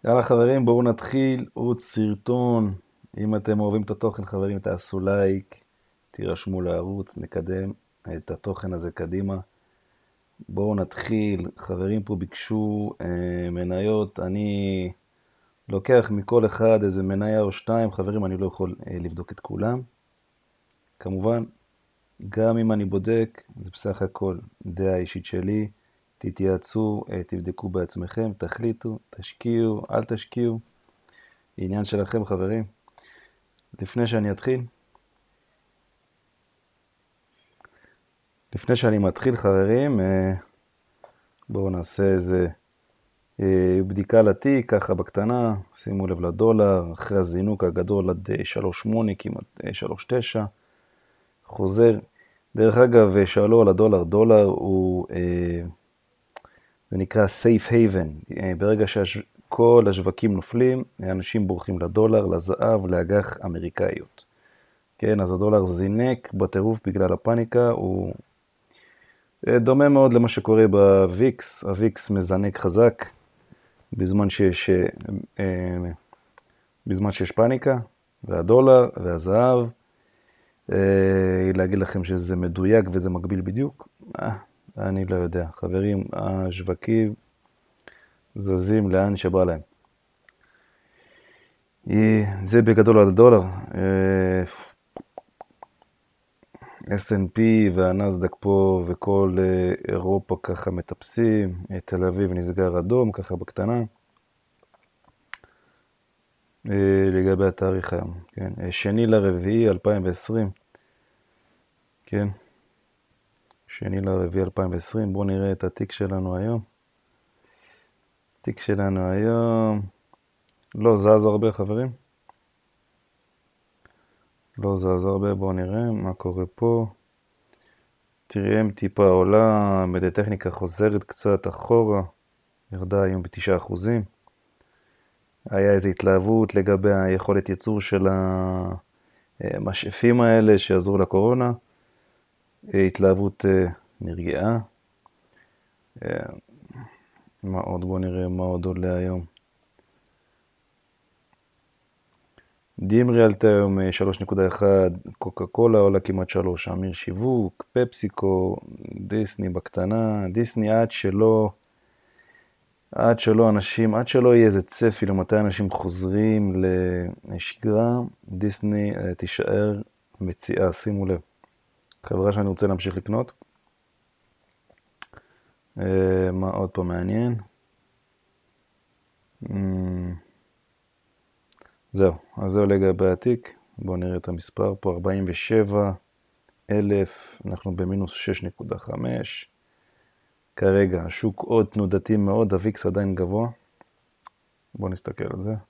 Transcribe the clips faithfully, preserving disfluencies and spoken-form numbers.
יאללה חברים, בואו נתחיל עוד סרטון. אם אתם אוהבים את התוכן, חברים, תעשו לייק, תירשמו לערוץ, נקדם את התוכן הזה קדימה. בואו נתחיל. חברים פה ביקשו אה, מניות. אני לוקח מכל אחד איזה מניה או שתיים. חברים, אני לא יכול אה, לבדוק את כולם. כמובן, גם אם אני בודק, זה בסך הכל דעה אישית שלי. תתייעצו, אה, תבדקו בעצמכם, תחליטו, תשקיעו, אל תשקיעו. עניין שלכם, חברים. לפני שאני אתחיל, לפני שאני מתחיל, חברים, אה, בואו נעשה איזה אה, בדיקה לתיק, ככה בקטנה. שימו לב לדולר, אחרי הזינוק הגדול עד אה, שלוש שמונה, כמעט אה, שלוש תשע, חוזר. דרך אגב, אה, שאלו על הדולר, דולר הוא, אה, זה נקרא safe haven. אה, ברגע שכל השווקים נופלים, אנשים בורחים לדולר, לזהב, לאג"ח אמריקאיות. כן, אז הדולר זינק בטירוף בגלל הפאניקה, הוא דומה מאוד למה שקורה בוויקס. הוויקס מזנק חזק בזמן שיש, אה, בזמן שיש פאניקה, והדולר והזהב, אה, להגיד לכם שזה מדויק וזה מקביל בדיוק, אה, אני לא יודע. חברים, השווקים זזים לאן שבא להם. אה, זה בגדול על הדולר. אה, אס אנד פי והנסדק פה וכל אה, אירופה ככה מטפסים. אה, תל אביב נסגר אדום ככה בקטנה. אה, לגבי התאריך היום, כן, אה, שני לרביעי אלפיים ועשרים, כן, שני לרביעי אלפיים ועשרים. בואו נראה את התיק שלנו היום. התיק שלנו היום לא זז הרבה, חברים, לא זז הרבה. בואו נראה מה קורה פה. תראם טיפה עולה, מדטכניקה חוזרת קצת אחורה, ירדה היום בתשעה אחוזים. היה איזו התלהבות לגבי היכולת ייצור של המשאפים האלה שעזרו לקורונה. התלהבות אה, נרגעה. אה, מה עוד? בוא נראה מה עוד עולה היום. דימרי עלתה היום שלוש נקודה אחת, קוקה קולה עולה כמעט שלוש, אמיר שיווק, פפסיקו, דיסני בקטנה. דיסני עד שלא, עד שלא אנשים, עד שלא יהיה איזה צפי למתי אנשים חוזרים לשגרה, דיסני תישאר מציאה. שימו לב, חברה שאני רוצה להמשיך לקנות. מה עוד פה מעניין? זהו, אז זהו לגבי התיק. בואו נראה את המספר פה, ארבעים ושבע אלף, אנחנו במינוס שש נקודה חמש. כרגע השוק עוד תנודתי מאוד, הוויקס עדיין גבוה. בואו נסתכל על זה.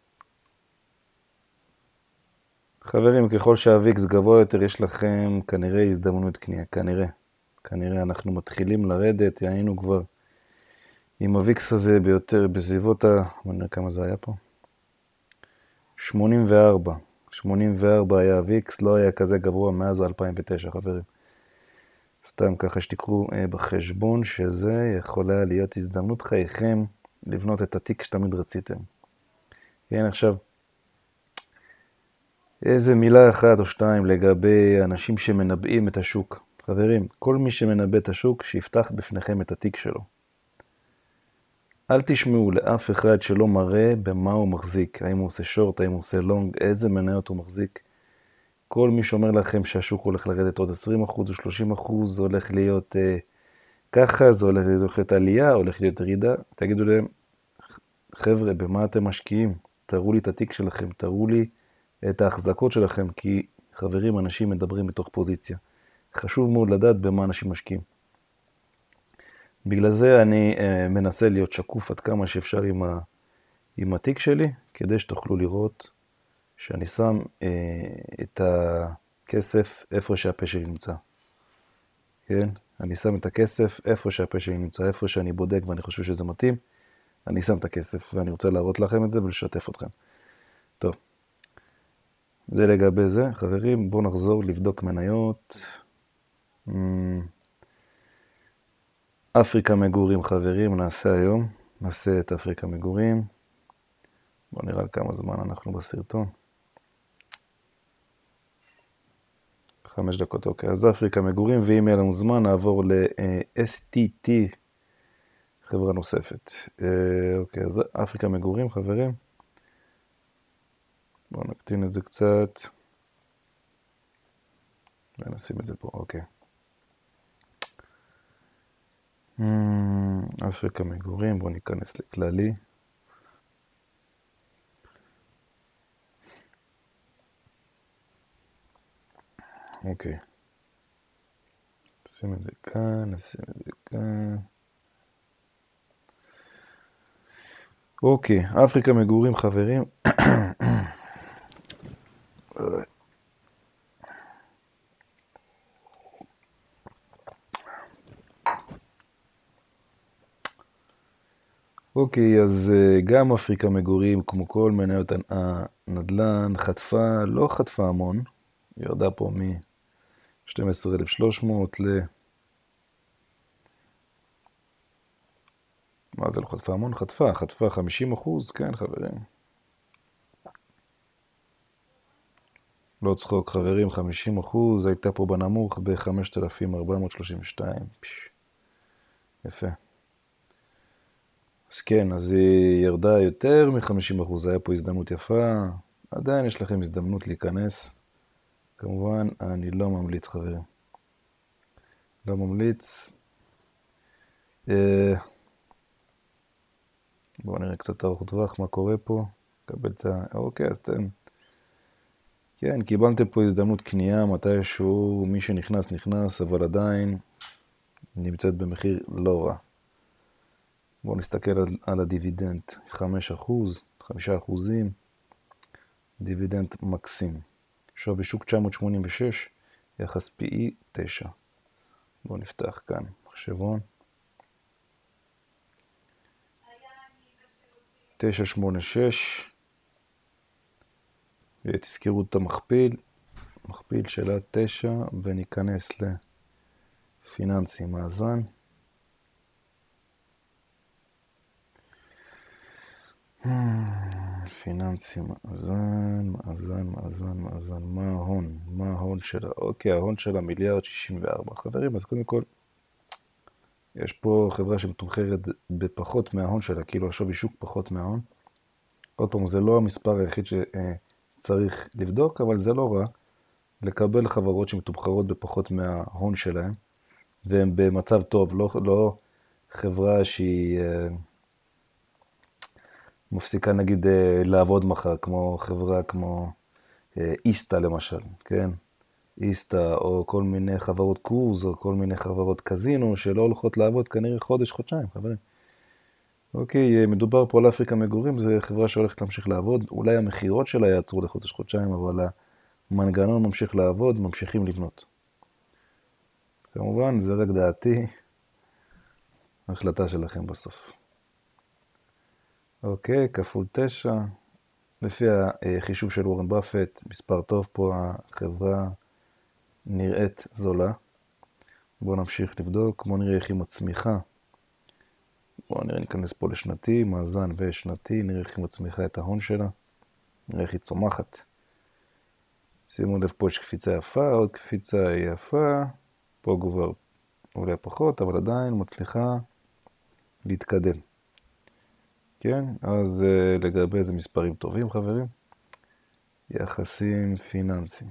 חברים, ככל שהוויקס גבוה יותר, יש לכם כנראה הזדמנות קנייה, כנראה. כנראה אנחנו מתחילים לרדת, היינו כבר עם הוויקס הזה ביותר, בסביבות ה... בואו נראה כמה זה היה פה. שמונים וארבע. שמונים וארבע היה הוויקס, לא היה כזה גבוה מאז אלפיים ותשע, חברים. סתם ככה שתיקחו בחשבון שזה יכולה להיות הזדמנות חייכם לבנות את התיק שתמיד רציתם. כן, עכשיו, איזה מילה אחת או שתיים לגבי אנשים שמנבאים את השוק. חברים, כל מי שמנבא את השוק, שיפתח בפניכם את התיק שלו. אל תשמעו לאף אחד שלא מראה במה הוא מחזיק, האם הוא עושה שורט, האם הוא עושה לונג, איזה מניות הוא מחזיק. כל מי שאומר לכם שהשוק הולך לרדת עוד עשרים אחוז או שלושים אחוז, זה הולך להיות אה, ככה, זה הולך להיות עלייה, הולך להיות ירידה, תגידו להם, חבר'ה, במה אתם משקיעים? תראו לי את התיק שלכם, תראו לי את ההחזקות שלכם, כי חברים, אנשים מדברים בתוך פוזיציה. חשוב מאוד לדעת במה אנשים משקיעים. בגלל זה אני אה, מנסה להיות שקוף עד כמה שאפשר עם, ה, עם התיק שלי, כדי שתוכלו לראות שאני שם אה, את הכסף איפה שהפה שלי נמצא. כן? אני שם את הכסף איפה שהפה שלי נמצא, איפה שאני בודק ואני חושב שזה מתאים, אני שם את הכסף ואני רוצה להראות לכם את זה ולשתף אתכם. טוב, זה לגבי זה. חברים, בואו נחזור לבדוק מניות. אפריקה מגורים, חברים, נעשה היום. נעשה את אפריקה מגורים. בוא נראה על כמה זמן אנחנו בסרטון. חמש דקות, אוקיי. אז אפריקה מגורים, ואם יהיה לנו זמן, נעבור ל-אס טי טי, חברה נוספת. אוקיי, אז אפריקה מגורים, חברים. בואו נקטין את זה קצת. ונשים את זה פה, אוקיי. אפריקה מגורים, בואו ניכנס לכללי. אוקיי. נשים את זה כאן, נשים את זה כאן. אוקיי, אפריקה מגורים, חברים. אוקיי, אז גם אפריקה מגורים, כמו כל מניות הנדל"ן, חטפה, לא חטפה המון, ירדה פה מ-שתים עשרה אלף ושלוש מאות ל... מה זה לא חטפה המון? חטפה, חטפה חמישים אחוז, כן חברים. לא צחוק חברים, חמישים אחוז, הייתה פה בנמוך ב-חמשת אלפים ארבע מאות שלושים ושתיים. פש. יפה. אז כן, אז היא ירדה יותר מ-חמישים אחוז, היה פה הזדמנות יפה, עדיין יש לכם הזדמנות להיכנס. כמובן, אני לא ממליץ חברים. לא ממליץ. אה... בואו נראה קצת ארוך טווח, מה קורה פה. קבל את ה... אוקיי, אז אתם... כן, קיבלתם פה הזדמנות קנייה, מתישהו, מי שנכנס נכנס, אבל עדיין נמצאת במחיר לא רע. בואו נסתכל על, על הדיבידנד, חמש אחוז, חמישה אחוזים, דיבידנד מקסים. שווי שוק תשע מאות שמונים ושש, יחס פי אי תשע. בואו נפתח כאן, מחשבון. תשע שמונה שש, ותזכרו את המכפיל, מכפיל שלה תשע, וניכנס לפיננסי מאזן. פיננסי מאזן, מאזן, מאזן, מאזן, מה ההון? מה ההון שלה? אוקיי, ההון שלה מיליארד שישים וארבע. חברים, אז קודם כל, יש פה חברה שמתומחרת בפחות מההון שלה, כאילו השווי שוק פחות מההון. עוד פעם, זה לא המספר היחיד שצריך לבדוק, אבל זה לא רע לקבל חברות שמתומחרות בפחות מההון שלהם, והן במצב טוב, לא, לא חברה שהיא מפסיקה נגיד לעבוד מחר, כמו חברה כמו איסטה למשל, כן? איסטה או כל מיני חברות קרוז או כל מיני חברות קזינו שלא הולכות לעבוד כנראה חודש, חודשיים, חברים. אוקיי, מדובר פה על אפריקה מגורים, זו חברה שהולכת להמשיך לעבוד, אולי המחירות שלה יעצרו לחודש, חודשיים, אבל המנגנון ממשיך לעבוד, ממשיכים לבנות. כמובן, זה רק דעתי, החלטה שלכם בסוף. אוקיי, כפול תשע, לפי החישוב של וורן באפט, מספר טוב פה, החברה נראית זולה. בואו נמשיך לבדוק, בואו נראה איך היא מצמיחה. בואו נראה, ניכנס פה לשנתי, מאזן ושנתי, נראה איך היא מצמיחה את ההון שלה, נראה איך היא צומחת. שימו לב, פה יש קפיצה יפה, עוד קפיצה יפה, פה כבר אולי פחות, אבל עדיין מצליחה להתקדם. כן, אז uh, לגבי איזה מספרים טובים, חברים, יחסים פיננסיים.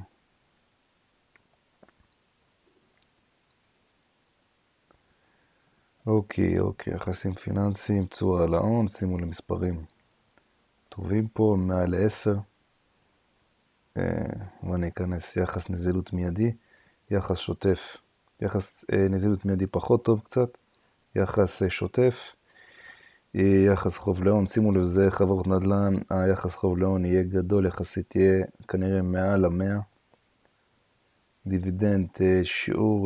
אוקיי, אוקיי, יחסים פיננסיים, תשואה על ההון, שימו למספרים טובים פה, מעל עשר. Uh, ואני אכנס יחס נזילות מיידי, יחס שוטף, יחס uh, נזילות מיידי פחות טוב קצת, יחס uh, שוטף, יחס חוב להון, שימו לב, זה חברות נדל"ן, היחס חוב להון יהיה גדול, יחסית יהיה כנראה מעל המאה. דיבידנד, שיעור,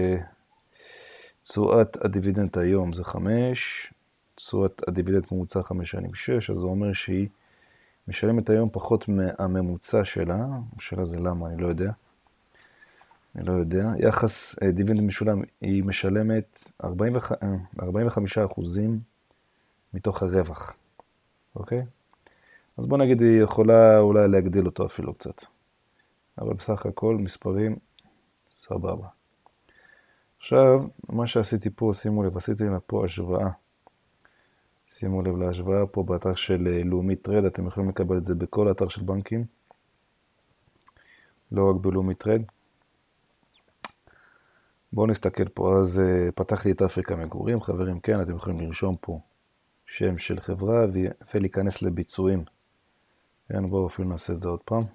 תשואת הדיבידנד היום זה חמש, תשואת הדיבידנד ממוצע חמש שנים שש, אז זה אומר שהיא משלמת היום פחות מהממוצע שלה, השאלה זה למה, אני לא יודע. אני לא יודע. יחס דיבידנד משולם, היא משלמת ארבעים וחמישה אחוזים מתוך הרווח, אוקיי? אז בוא נגיד היא יכולה אולי להגדיל אותו אפילו קצת. אבל בסך הכל מספרים סבבה. עכשיו, מה שעשיתי פה, שימו לב, עשיתי לה פה השוואה. שימו לב להשוואה פה באתר של לאומי טרד, אתם יכולים לקבל את זה בכל אתר של בנקים. לא רק בלאומי טרד. בואו נסתכל פה, אז uh, פתחתי את אפריקה מגורים, חברים, כן, אתם יכולים לרשום פה שם של חברה ולהיכנס לביצועים. כן, בואו אפילו נעשה את זה עוד פעם.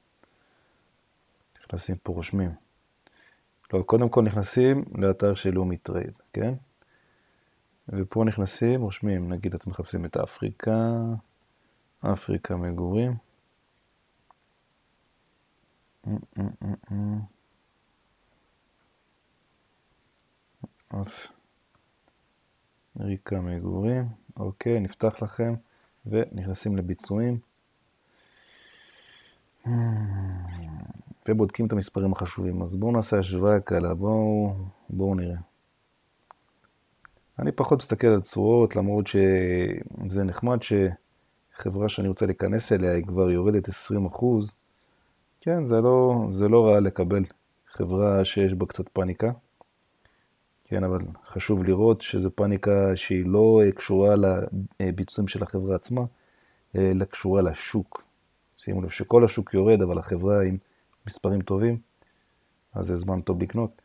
נכנסים פה, רושמים. לא, קודם כל נכנסים לאתר של לאומי טרד, כן? ופה נכנסים, רושמים, נגיד אתם מחפשים את אפריקה, אפריקה מגורים. אפריקה מגורים, אוקיי, נפתח לכם, ונכנסים לביצועים. ובודקים את המספרים החשובים. אז בואו נעשה השוואה קלה, בואו, בואו נראה. אני פחות מסתכל על צורות, למרות שזה נחמד שחברה שאני רוצה להיכנס אליה היא כבר יורדת עשרים אחוז. כן, זה לא, זה לא רע לקבל חברה שיש בה קצת פאניקה. כן, אבל חשוב לראות שזו פאניקה שהיא לא קשורה לביצועים של החברה עצמה, אלא קשורה לשוק. שימו לב שכל השוק יורד, אבל החברה עם מספרים טובים, אז זה זמן טוב לקנות.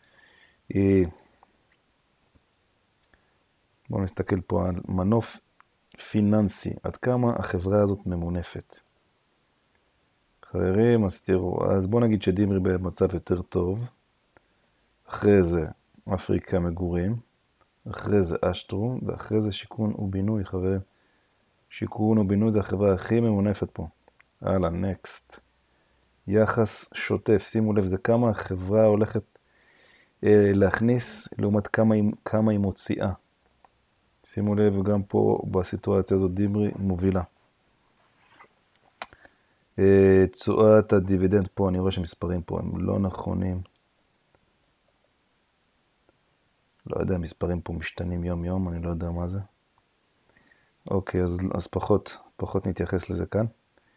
בואו נסתכל פה על מנוף פיננסי, עד כמה החברה הזאת ממונפת. חברים, אז תראו, אז בואו נגיד שדימרי במצב יותר טוב, אחרי זה אפריקה מגורים, אחרי זה אשטרום, ואחרי זה שיכון ובינוי, חברים. שיכון ובינוי זה החברה הכי ממונפת פה. הלאה, נקסט. יחס שוטף, שימו לב, זה כמה החברה הולכת אה, להכניס, לעומת כמה, כמה היא מוציאה. שימו לב, גם פה בסיטואציה הזאת דימרי מובילה. אה, תשואת הדיבידנד פה, אני רואה שמספרים פה הם לא נכונים. לא יודע, מספרים פה משתנים יום יום, אני לא יודע מה זה. אוקיי, אז, אז פחות, פחות נתייחס לזה כאן.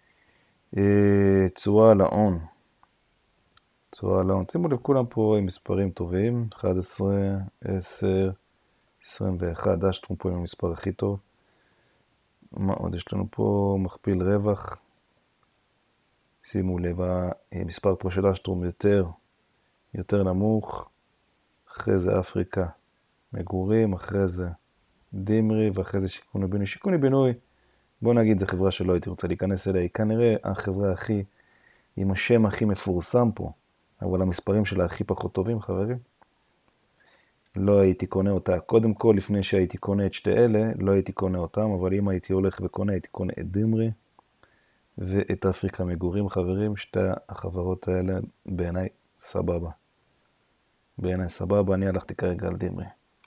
תשואה על ההון. תשואה על ההון. שימו לב, כולם פה עם מספרים טובים. אחת עשרה, עשר, עשרים ואחת. אשטרום פה עם המספר הכי טוב. מה עוד יש לנו פה? מכפיל רווח. שימו לב, המספר פה של אשטרום יותר, יותר נמוך. אחרי זה אפריקה מגורים, אחרי זה דימרי, ואחרי זה שיכון ובינוי. שיכון ובינוי, בוא נגיד, זו חברה שלא הייתי רוצה להיכנס אליה, היא כנראה החברה הכי, עם השם הכי מפורסם פה, אבל המספרים שלה הכי פחות טובים, חברים. לא הייתי קונה אותה. קודם כל, לפני שהייתי קונה את שתי אלה, לא הייתי קונה אותם, אבל אם הייתי הולך וקונה, הייתי קונה את דימרי ואת אפריקה מגורים, חברים. שתי החברות האלה בעיניי סבבה. בעיניי סבבה, אני הלכתי כרגע על דימרי.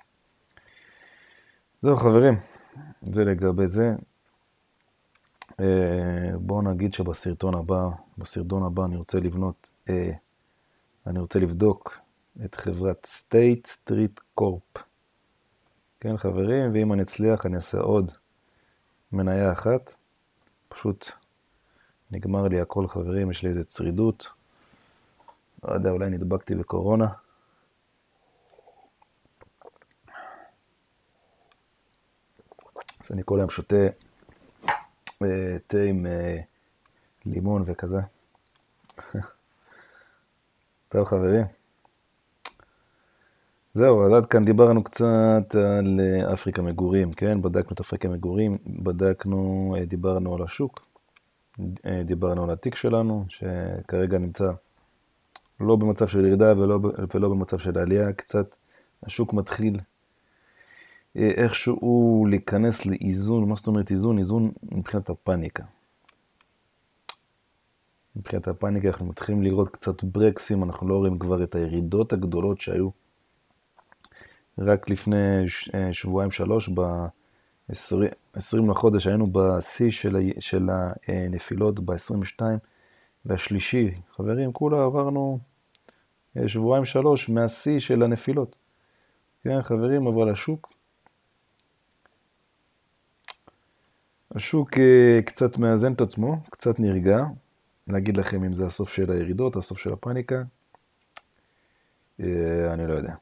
זהו, חברים, זה לגבי זה. בואו נגיד שבסרטון הבא, בסרטון הבא אני רוצה לבנות, אני רוצה לבדוק את חברת State Street Corp. כן, חברים, ואם אני אצליח אני אעשה עוד מניה אחת. פשוט נגמר לי הכל, חברים, יש לי איזה צרידות. לא יודע, אולי נדבקתי בקורונה. אז אני כל היום שותה תה עם לימון וכזה. טוב, חברים. זהו, אז עד כאן דיברנו קצת על אפריקה מגורים, כן? בדקנו את אפריקה מגורים, בדקנו, דיברנו על השוק, דיברנו על התיק שלנו, שכרגע נמצא לא במצב של ירידה ולא, ולא במצב של עלייה, קצת השוק מתחיל איכשהו להיכנס לאיזון. מה זאת אומרת איזון? איזון מבחינת הפאניקה. מבחינת הפאניקה אנחנו מתחילים לראות קצת ברקסים, אנחנו לא רואים כבר את הירידות הגדולות שהיו רק לפני שבועיים שלוש, ב-עשרים לחודש היינו בשיא של, של הנפילות ב-עשרים ושתיים, והשלישי, חברים, כולה עברנו שבועיים שלוש מהשיא של הנפילות. כן, חברים, אבל השוק השוק אה, קצת מאזן את עצמו, קצת נרגע. להגיד לכם אם זה הסוף של הירידות, הסוף של הפאניקה, אה, אני לא יודע.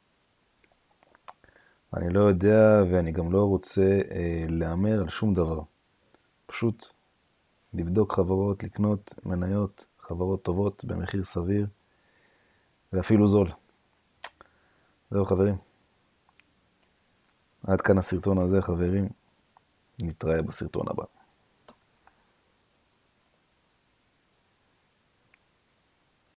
אני לא יודע ואני גם לא רוצה אה, לאמר על שום דבר. פשוט לבדוק חברות, לקנות מניות, חברות טובות במחיר סביר ואפילו זול. זהו חברים. עד כאן הסרטון הזה חברים. נתראה בסרטון הבא.